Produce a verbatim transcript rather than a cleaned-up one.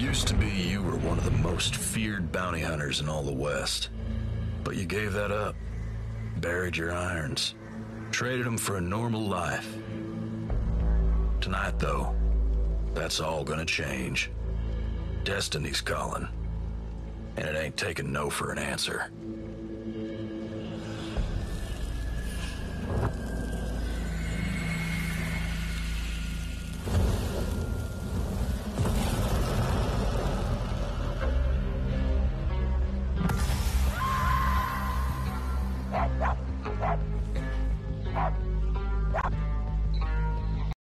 Used to be you were one of the most feared bounty hunters in all the West. But you gave that up. Buried your irons. Traded them for a normal life. Tonight, though, that's all gonna change. Destiny's calling. And it ain't taking no for an answer.